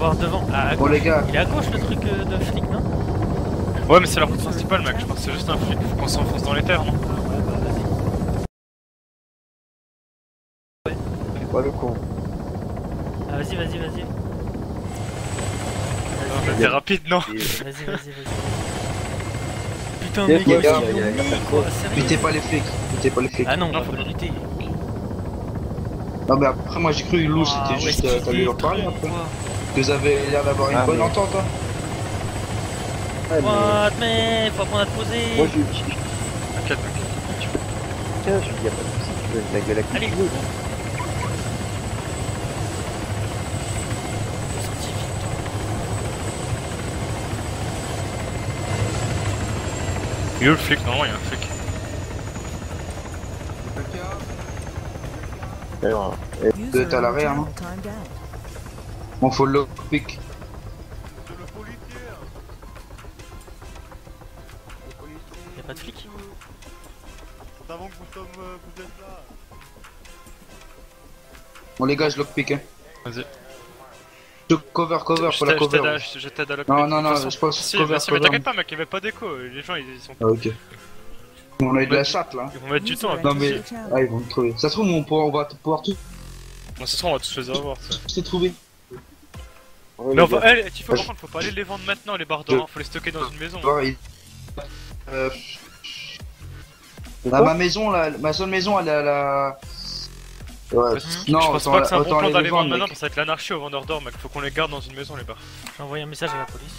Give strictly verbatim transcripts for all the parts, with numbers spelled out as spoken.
voir devant. Ah, à Bon gauche. les gars. Il est à gauche le truc euh, de flic, non? Ouais, mais c'est leur route principale, mec. Je pense que c'est juste un flic. Faut qu'on s'enfonce dans les terres, non? Ouais, bah vas-y. C'est pas le con. Ah, vas-y, vas-y, vas-y. Non, mais t'es rapide, non? Vas-y, vas-y, vas-y. Putain, Yes, mec, les il gars, est il y a- il y a bon, pas de quoi, quoi. sérieux. Butez pas les flics. Butez pas les flics. Ah non, Non, on faut va pas pas lutter. Non mais après moi j'ai cru Lou c'était Ah, juste ouais, euh, t'as lui leur parler trop, après. quoi. Vous avez l'air d'avoir une Ah, bonne mais- entente hein. Ouais, mais... What, mais faut apprendre à te poser. Moi je je- T'inquiète, mec. Tiens, je lui dis y'a pas de soucis, tu veux la gueule à qui Allez, tu veux. go. T'es sorti vite, toi. Il est où le flic? Non, il y a un flic. Alors, Vous êtes à l'arrière hein. Bon faut le lockpick. Y'a pas de flic? Avant que vous, sommes, euh, vous êtes là. Bon les gars je lockpick hein. Vas-y. Je cover cover Je pour la t'aide- je t'aide cover. à- je je t'aide à la Non non de non toute façon. je pense Si, cover bien sûr, mais cover. t'inquiète pas, mec, il y avait pas d'écho. Les gens, ils ils sont. Ah ok. On a eu de la chatte là. Ils vont mettre du temps à Non mais ah ils vont me trouver. Ça se trouve on, pourra- on va pouvoir tous Bon, ce soir, on va tous les avoir, ça. se trouver. ouais, Mais on les gars. va. Eh, Tifo, par contre, faut pas aller les vendre maintenant, les barres d'or. hein, Faut les stocker dans une maison. Voir, il- Euh... Là, ma maison là, ma seule maison elle est à la. Ouais. Parce que Non, je pense autant- pas que c'est un bon autant plan les d'aller vendre vendre, maintenant, mec. parce que ça va être l'anarchie aux vendeurs d'or, mec. Faut qu'on les garde dans une maison, les barres. J'ai envoyé un message à la police.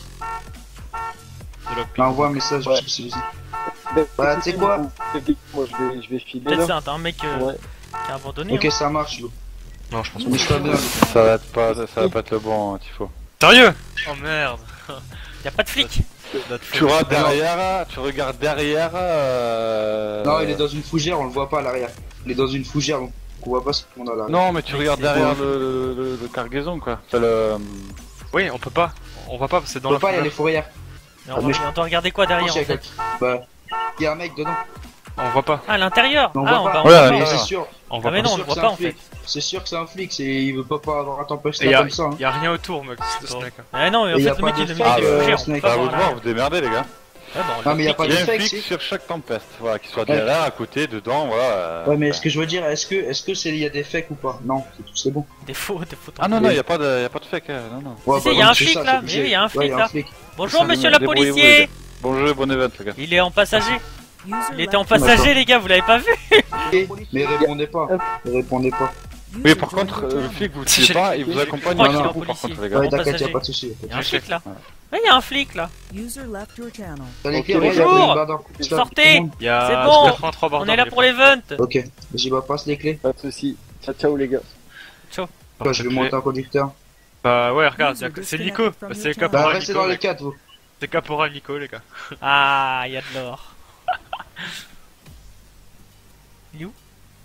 De la Là, envoie un message. Ouais. je sais pas si- Ben, Bah, tu sais quoi Moi je vais, je vais filer Peut-être là. c'est un, un mec euh, Ouais. qui a abandonné. Ok hein. ça marche Lou. Non, je pense Mais je pas bien. Ça va être pas, ça va pas être le bon, hein, Tifo. Sérieux? Oh merde. Y'a pas de flic. Tu regardes derrière, tu regardes derrière. Euh... Non il est dans une fougère on le voit pas à l'arrière. Il est dans une fougère donc on voit pas ce qu'on a là. Non, mais tu Oui, regardes c'est derrière beau. le, le, le, le cargaison, quoi. Enfin, le... Oui, on peut pas. On va pas, c'est dans On la peut pas il y a fougère. les fourrières. Mais Ah, on, mais va- je- on doit regarder quoi derrière en Il y a fait. quelqu'un. Bah il y a un mec dedans. On voit pas. Ah, à l'intérieur. Mais on Ah, on voit va pas. on va Ouais, Mais voir. c'est sûr. On Ah voit mais pas. non, on c'est le sûr voit que pas c'est un en fait. flic. C'est sûr que c'est un flic, c'est il veut pas pas avoir un tempête Et y a, comme ça. hein. y a rien autour, mec, de ce Bon. snake. Ah non, mais en Et y fait a le pas mec de il est fake, mis de euh, fougère, on Snake. peut pas À vous voir de voir, l'arrière. vous démerdez, les gars. Ouais, bah, on Non mais y a pas Il de y a un fake flic c'est. sur chaque tempeste, voilà, qu'il soit Ouais. derrière, à côté, dedans, voilà. euh, Ouais mais ce que je veux dire est-ce que est-ce que c'est il y a des fakes ou pas? Non c'est tout c'est bon. Des faux, des faux. Ah non, non, y a pas de, y a pas de fake, hein, non, non. Ouais, Si, si, bah, y a donc, un c'est flic, ça, là. c'est obligé. Mais oui, y a un Ouais, flic, y a là. flic. Bonjour monsieur le Débrouillez-vous, les policier. gars. Bon jeu, bon event, les gars. Il est en passager. Il Il était en passager les gars, vous l'avez pas vu? Mais il répondait pas. Il répondait pas. Oui, par contre, euh, le flic, vous le Si, tuez j'ai- pas, il vous accompagne crois dans qu'il le est coup, par policier. contre, les gars. Ouais En t'inquiète passager. y'a pas de soucis. Il y a un flic là. Ouais, y a un flic là. T'as les Ok, clés, regarde, bonjour. il y a une barre dans- Sortez. tout le monde. Il y a C'est bon. quatre-vingt-trois barres On est là d'or, pour l'event. Ok, j'y va passe les clés. Pas de soucis. Ciao, ciao les gars. Toi, je vais monter un conducteur. Bah ouais, regarde, y a- c'est Nico. Bah, c'est Bah Caporal restez Nico. dans les mec. quatre vous. C'est Caporal Nico, les gars. Ah, y a de l'or. Il est où?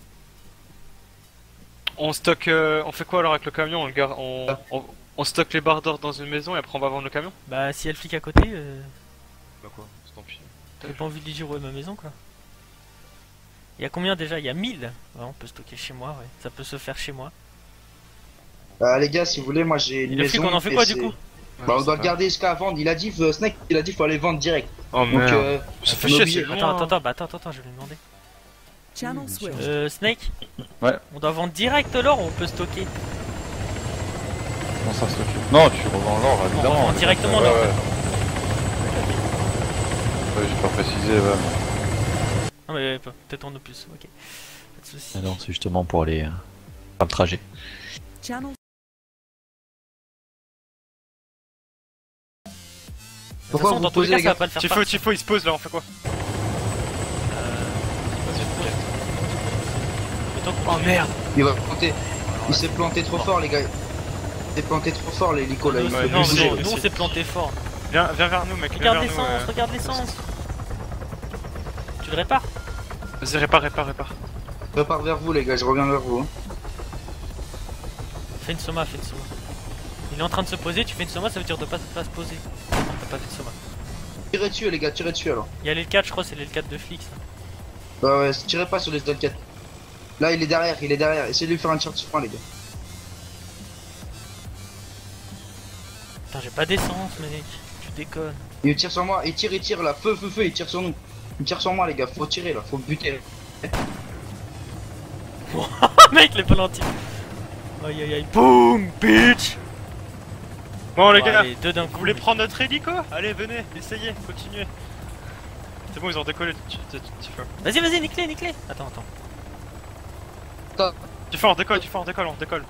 On stocke. euh, on fait quoi alors avec le camion? On, le gar- on, on, on stocke les barres d'or dans une maison et après on va vendre le camion? Bah si y a le flic à côté, euh, Bah quoi, c'est tant pis. j'ai pas envie de lui dire où est ma maison quoi. Y a combien déjà? Y a mille. Ouais, on peut stocker chez moi, ouais. Ça peut se faire chez moi. Bah les gars, si vous voulez, moi j'ai Et une le flic maison. on en fait et quoi du c'est- coup? Bah on doit le garder jusqu'à vendre. Il a dit, euh, Snake, il a dit faut aller vendre direct. Oh Donc merde. euh, Ça fait on est chier, obligé. c'est loin. Attends, attends, attends, bah attends, attends, je vais lui demander. Euh, Snake? Ouais. On doit vendre direct l'or ou on peut stocker? Comment ça se fait? Non, tu revends l'or, On évidemment. revend directement Ouais, l'or. ouais. Ouais, j'ai pas précisé, ouais. Non mais pe- peut-être en a plus, ok. Pas de soucis. Ah non, c'est justement pour aller euh, faire le trajet. De toute Pourquoi façon, vous dans tous les posez cas, les ça va gars? pas le faire Tifo, partir. Tifo, il se pose là, on fait quoi? Oh merde! Il va planter. Il s'est planté trop fort les gars. Il s'est planté trop fort l'hélico là. Non, Il Ouais, faut non, bouger. non, nous on s'est planté fort. Viens, viens vers nous, mec, viens Regarde vers nous. l'essence, euh. regarde l'essence. Tu le répares? Vas-y, répare, répare, répare. Je repars vers vous les gars, je reviens vers vous. hein. Fais une soma, fais une soma. Il est en train de se poser, tu fais une soma, ça veut dire de pas, pas se poser. T'as pas fait de soma. Tirez dessus les gars, tirez dessus alors. Il y a l'L quatre, je crois, c'est l'L quatre de flic ça. Bah ouais, tirez pas sur les L quatre. Là il est derrière, il est derrière. Essayez de lui faire un tir de frein les gars. pas d'essence, mec. Tu déconnes. Il tire sur moi, il tire, il tire là, feu, feu, feu, il tire sur nous. Il tire sur moi, les gars, faut tirer là, faut buter. Mec, les penalty. Aïe aïe aïe. Boum, bitch. Bon, les Bon, gars, allez, deux d'un vous coup. voulez mec. prendre notre hélico? Allez, venez, essayez, continuez. C'est bon, ils ont décollé. Tu, tu, tu, tu fais. Vas-y, vas-y, nique-les, nique-les. Attends, attends. Tu fais, on décolle, tu fais, on décolle, on décolle.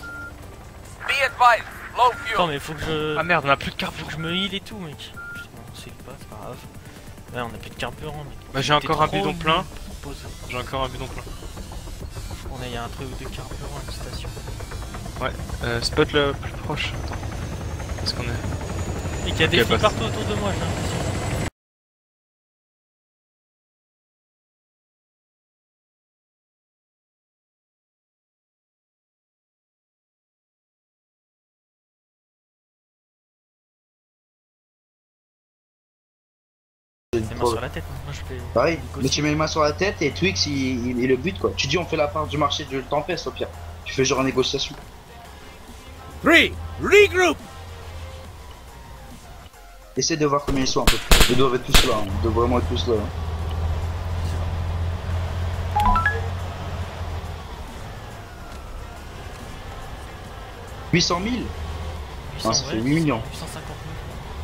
Attends, mais faut que je. Ah merde, on a plus de Faut carburant. que je me heal et tout, mec. Putain, on sait pas, c'est pas grave. Ouais, on a plus de carburant, mec. Bah, j'ai encore un T'es bidon trop plein. nul pour poser. J'ai encore un bidon plein. On a y a un truc de carburant à une station. Euh, spot le plus proche. Attends. Est-ce qu'on est. Et qu'il y a des Ok, filles bah, partout autour de moi, j'ai l'impression. Les mains sur la tête, hein. Moi je fais. Pareil, négocier. mais tu mets les mains sur la tête et Twix il, il, il le bute quoi. Tu dis on fait la part du marché de Tempest au pire. Tu fais genre négociation. Three, regroup. Essaie de voir combien ils sont un peu. Ils doivent être tous là, hein. Ils doivent vraiment être tous là. Hein. huit cent mille. huit cents, Ah, ça fait ouais, huit millions. huit cent cinquante mille.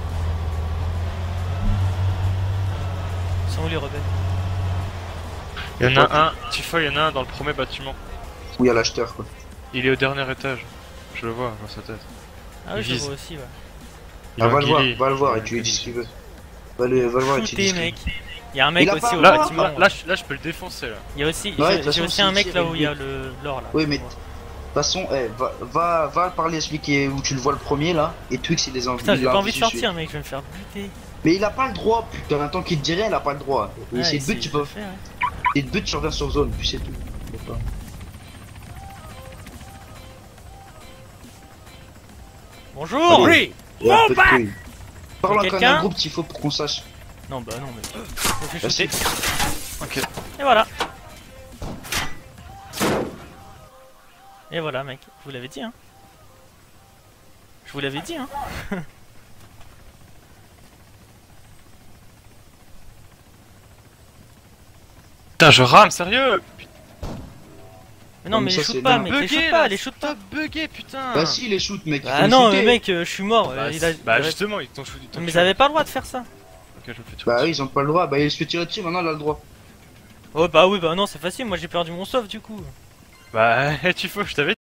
Ils sont où les rebelles? Il y en a un, Tifa, il y en a un dans le premier bâtiment. Où il y a l'acheteur quoi. Il est au dernier étage. Je le vois dans sa tête. Ah oui, Il je le vise. vois aussi, ouais. Il Ah, a va un le voir, guillet. va le voir et tu lui dis ce qu'il veut. Va le, va le voir et tu lui dis Shootez, ce qu'il mec. Il y a un mec Il a aussi pas- au Là, bâtiment. là, là, je, là, je peux le défoncer là. Il y a aussi, Ouais, de j'ai toute j'ai façon, aussi s'il un mec tire, là il où il y a bute. le l'or là. Oui, mais de toute façon, eh, va, va, va parler à celui qui est, où tu le vois le premier là. Et Twix il les a Putain, il j'ai l'a pas envie de dessus, sortir, mec, je vais me faire buter. Mais il a pas le droit, putain, tant qu'il te dit rien, il a pas le droit. Et Ouais, c'est il le but, sait- tu il peux. le fait, ouais. Et le but, tu reviens sur zone, puis c'est tout. D'accord. Bonjour. Allez. Il y a un peu de couilles. Parle encore Quelqu'un d'un groupe s'il faut pour qu'on sache. Non, bah non, mais. Faut que je Bah, shoote. si. Ok. Et voilà. Et voilà, mec. Je vous l'avais dit, hein. Je vous l'avais dit, hein. Putain, je rame, sérieux. Mais non, mais mais ça, les c'est shoot pas, dingue. mec. Les shoot pas, les shoot pas. Stop bugué, putain. Bah si, les shoots, mec. il faut Ah les non, shooter. mais mec, euh, je suis mort. Bah, euh, il a- bah, il a- justement, ils t'ont shooté. Mais ils avaient pas le droit de faire ça. Ok, je le fais tout. Bah oui, ils ont pas le droit. Bah il se fait tirer dessus, maintenant il a le droit. Oh bah oui, bah non, c'est facile. Moi j'ai perdu mon sauve du coup. Bah, tu faut, je t'avais.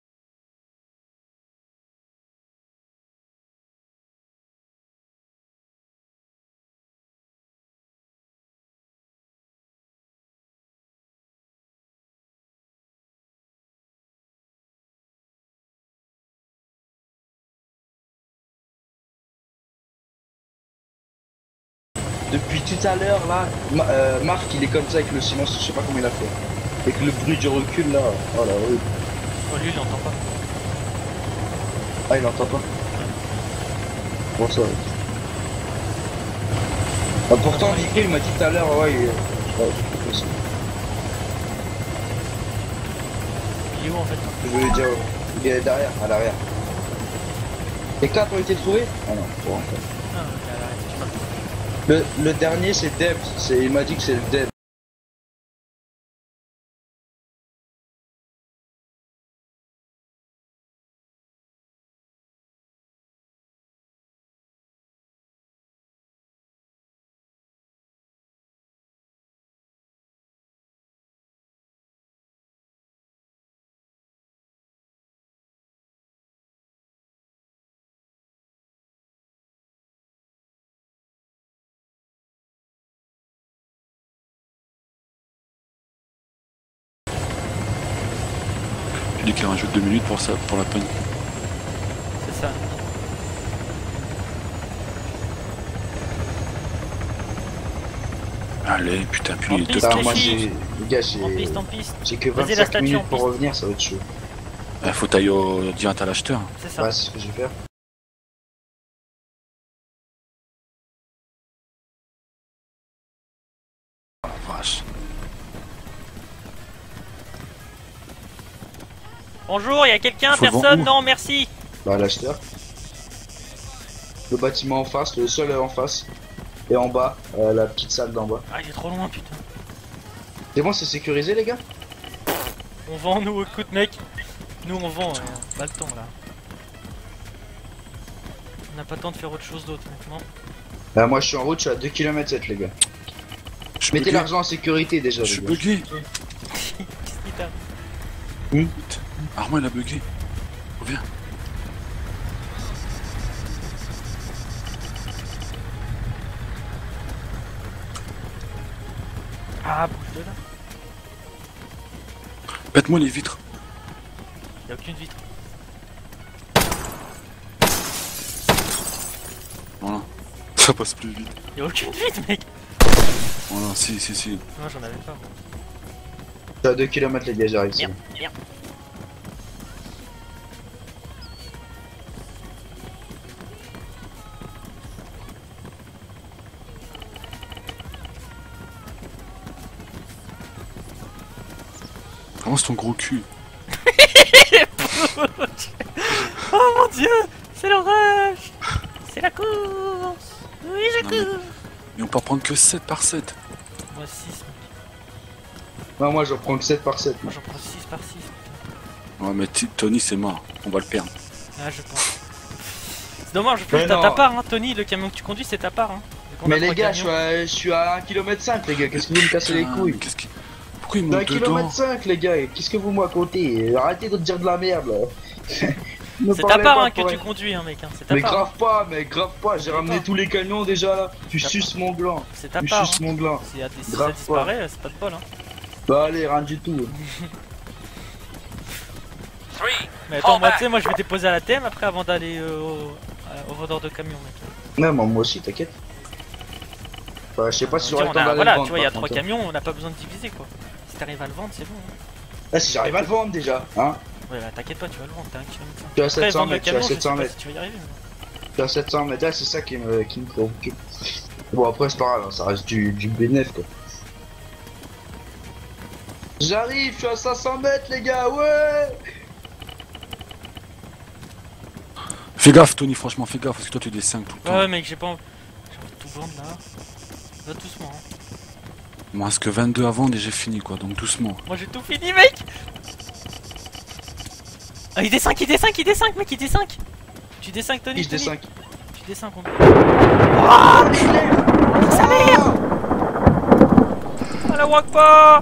Depuis tout à l'heure là, Ma- euh, Marc il est comme ça avec le silence, je sais pas comment il a fait. Avec le bruit du recul là, oh là oui. Oh lui il entend pas. Ah il entend pas. Bon ça va. Ah, pourtant Nico il m'a dit tout à l'heure, ouais, il... ouais, c'est possible. Il est où en fait? Je voulais dire, il est derrière, à l'arrière. Les quatre ont été trouvés? Ah non, bon, en fait. Ah, ok, là, je sais pas. Le, le dernier c'est Deb, c'est, il m'a dit que c'est le Deb. Tu dis qu'il rajoute deux minutes pour ça, pour la peine. C'est ça. Allez, putain, puis En il est piste, top. Ah, moi les j'ai, filles. les gars En j'ai, piste, en piste. j'ai que Vas-y, la vingt-cinq statue en minutes pour piste. revenir, ça va être chaud. Il faut tailler au direct à l'acheteur. C'est ça. Ouais, c'est ce que je vais faire. Oh, la vache. Bonjour, il y a quelqu'un? Faut le Personne? vendre où? Non, merci. Bah l'acheteur. Le bâtiment en face, le sol en face. Et en bas, euh, la petite salle d'en bas. Ah, il est trop loin, putain. C'est bon, c'est sécurisé les gars? On vend, nous, écoute, mec. Nous, on vend, euh, pas le temps là. On n'a pas le temps de faire autre chose d'autre, honnêtement. Bah, moi je suis en route, je suis à deux kilomètres sept les gars. Je suis Mettez bugué. l'argent en sécurité déjà Je suis les gars. bugué. Qu'est-ce qu'il t'a... Hmm. Armand il a bugué. Reviens. Ah, bouge de là. Pète-moi les vitres. Y'a aucune vitre. Voilà. Ça passe plus vite. Y'a aucune vitre, mec. Voilà, si, si, si. Non, j'en avais pas, moi. Je suis à deux kilomètres les gars, j'arrive. c'est Merde, bon. merde. Avance ton gros cul. Oh mon dieu, c'est l'orage. C'est la course. Oui, je Non, mais- cours. Mais on peut en prendre que sept par sept. Moi six, Non, moi j'en prends que sept par sept. moi j'en prends six par six. Ouais, mais T- Tony c'est mort. On va le perdre. Ah, je pense. C'est dommage, Mais t'as non. ta part, hein, Tony, le camion que tu conduis, c'est ta part. Hein. Vu qu'on a Mais les trois gars, je suis camions. à, je suis à un kilomètre cinq les gars, qu'est-ce que vous me cassez les Putain, couilles? mais qu'est-ce qui... Pourquoi il D'un monte dedans? kilomètre cinq les gars, qu'est-ce que vous me racontez? Arrêtez de dire de la merde là. Ne C'est ta parlez part pas hein, que pour tu rien. conduis, hein, mec. Hein. C'est ta Mais part. grave pas, mais grave pas, j'ai ramené pas. tous les camions déjà là. Tu Ta suces mon gland. C'est ta Tu part. suces Hein. mon gland. Si, y a des- si Grave ça disparaît, c'est pas de bol. Hein. Bah allez, rien du tout. Mais attends, moi, tu sais, moi je vais déposer à la T M après avant d'aller euh, au, à- au vendeur de camion, mec. Non, mais moi aussi, t'inquiète. Enfin, je sais pas si On j'aurai dit, le on temps a- d'aller voilà, le vendre. tu vois, il y a par trois contre. camions, on n'a pas besoin de diviser quoi. Si t'arrives à le vendre, c'est bon. Hein. Ah, si j'arrive à le vendre déjà, hein. Ouais, là, t'inquiète pas, tu vas le vendre, t'es un kilomètre. Je suis à Après, sept cents vendre le mètres, je suis à camion, je sais sept cents pas mètres. si tu vas y arriver. mais- Je suis à sept cents mètres, là, c'est ça qui me, qui me préoccupe. Bon, après, c'est pas grave, hein, ça reste du, du bénéf quoi. J'arrive, je suis à cinq cents mètres, les gars, ouais! Fais gaffe Tony, franchement fais gaffe parce que toi tu des cinq tout le Ouais, temps. ouais, mec, j'ai pas envie. J'ai envie de tout vendre là. Va doucement. Hein. Il me reste que vingt-deux à vendre et j'ai fini quoi, donc doucement. Moi j'ai tout fini, mec! Ah, il D cinq, il D cinq, il D cinq, mec, il D cinq! Tu D cinq, Tony? Je D cinq. Tu D cinq, on Ah, sa mère! Ah la walk pas!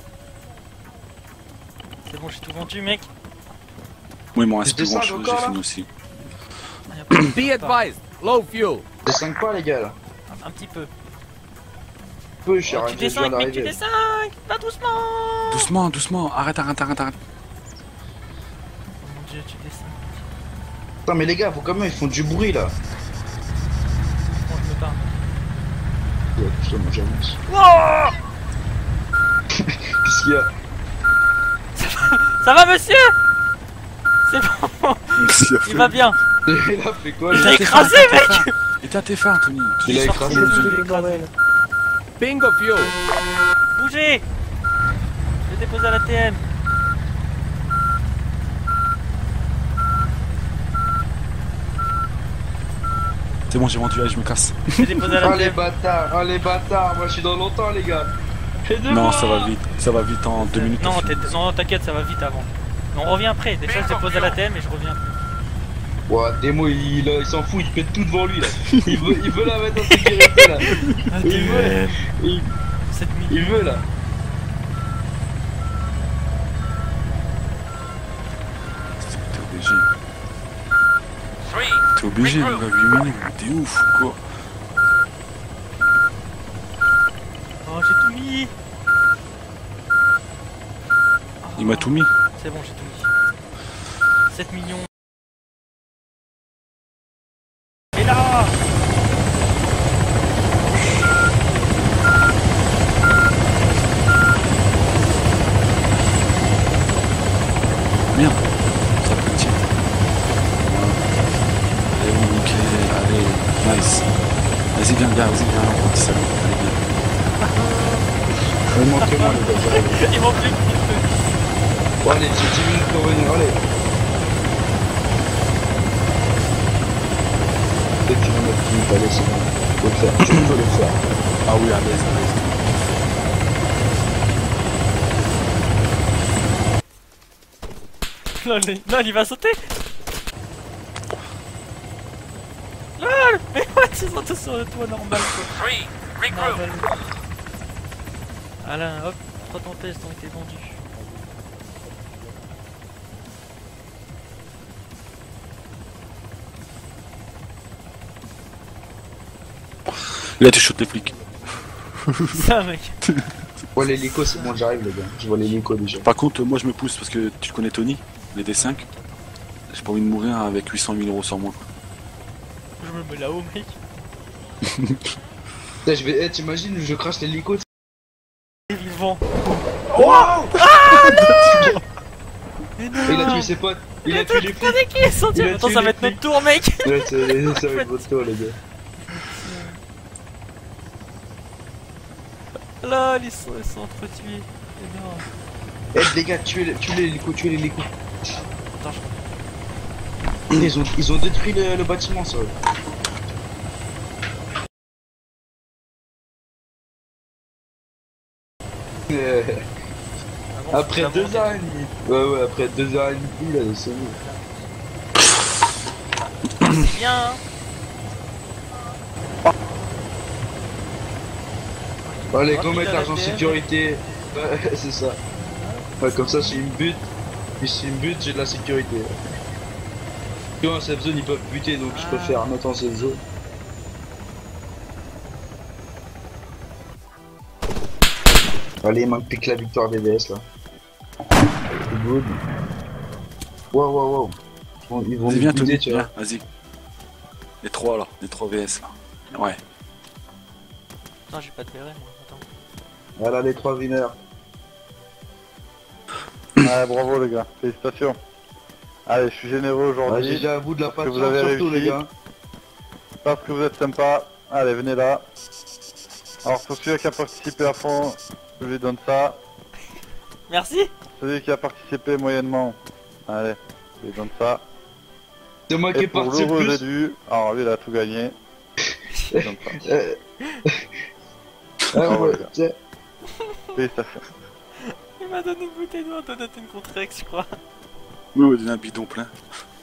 C'est bon, j'ai tout vendu, mec. Moi il m'en reste Je plus descends grand chose, encore, j'ai là fini aussi. Be advised, low fuel. D cinq pas, les gars, là. Un petit peu. Peu, je suis Oh, tu arrivé, D je viens cinq, mec, tu d'arriver. D cinq! Va doucement! Doucement, doucement, arrête, arrête, arrête, arrête. Oh mon dieu, tu D cinq. Putain, mais les gars, vos camions ils font du bruit là. Bon, je me barre. Ouais, putain, moi j'avance. Wow! Qu'est-ce qu'il y a? Ça va, monsieur? C'est bon, il va bien. Il a fait quoi? Il lui a écrasé, mec! Et t'as tes phares Tony. Il a sorti écrasé de- le truc. Bingo fuel. Bougez! Je dépose à la T M. C'est bon j'ai vendu, allez je me casse. Je dépose à la Ah T les M. bâtards, ah les bâtards, moi je suis dans longtemps les gars. Et de Non moi. ça va vite, ça va vite en deux minutes. Non, on t'es- finit. non, t'inquiète, ça va vite avant. Mais on revient après. Déjà, je dépose à la T M et je reviens. Ouais, Demo il, il, il s'en fout, il fait tout devant lui là. Il veut, il veut la mettre en sécurité là. Ah, Il veut, il, sept minutes. il veut là. T'es obligé. T'es obligé, mon gars, huit minutes, t'es ouf ou quoi? Oh, j'ai tout mis. Il m'a tout mis. C'est bon, j'ai tout mis. sept millions. Et là! Merde, ça peut tirer. Allez, on nickel, allez, nice. Vas-y, viens, gars, vas-y, viens, on petit salut. Allez, viens. Montrez-moi les gars, j'arrive. Il manque plus que Bon allez, j'ai dix minutes pour venir, allez. deux kilomètres minutes, allez, c'est bon. Faut le faire, tu peux le faire. Ah oui, à l'aise, à l'aise. Non, il- non, il va sauter. LOL. Mais ouais, ils sont tous sur le toit normal quoi. Normal. Alain, hop, trois tempêtes ont été vendues. Là, tu shoots les flics. Ça mec. Ouais, l'hélico, c'est bon, j'arrive, les gars. Je vois l'hélico déjà. Par contre, moi, je me pousse parce que tu connais Tony, les D cinq. J'ai pas envie de mourir avec huit cent mille euros sur moi. Je me mets là-haut mec. Putain, je vais. Eh, t'imagines, je crache l'hélico. Il est vivant. Mais non. Il a tué ses potes. Il a tué les flics. Regardez qui est sorti. Il a Attends, tué ça les va être notre flics. tour mec. Ouais, c'est- ça va être votre tour, les gars. Là, ils sont, ils sont entretués. Énorme. Eh, les gars, tuez le- tuez l'hélico, tuez l'hélico. Attends, je... Ils ont, ils ont détruit le, le bâtiment, ça. Euh, Ah bon, après faut deux monter. heures et demie. Ouais, ouais, après deux heures et demie, là, c'est bon. C'est bien hein. Allez, Oh, go putain, mettre la l'argent en T M. sécurité. Ouais, c'est ça. Ouais, comme ça, si une bute, puis si une bute, j'ai de la sécurité. Tu vois, en safe zone, ils peuvent buter, donc je Ah. préfère mettre en safe zone. Allez, il manque plus que la victoire des V S, là. C'est good. Wow, wow, wow. Ils vont, ils vont Vas-y, nous viens, buter, Tony, tu vois. viens, vas-y. Les trois, là, les trois V S, là. Ouais. Putain, j'ai pas de béret moi. Attends. Voilà les trois winners. Ouais, bravo les gars, félicitations. Allez, je suis généreux Ouais, aujourd'hui. j'ai à vous de la parce que patience, vous avez surtout, réussi. les gars. Parce que vous êtes sympa. Allez, venez là. Alors, pour celui qui a participé à fond, je lui donne ça. Merci. Celui qui a participé moyennement, allez, je lui donne ça. C'est moi qui Et ai pour parti l'heureux plus. élu, alors lui il a tout gagné. Je lui donne ça. Euh... ah, Bravo, ouais, les gars. tiens. Félicitations. Il m'a donné une bouteille d'eau, on t'a donné une contre-ex, je crois. Oui, on va donner un bidon plein.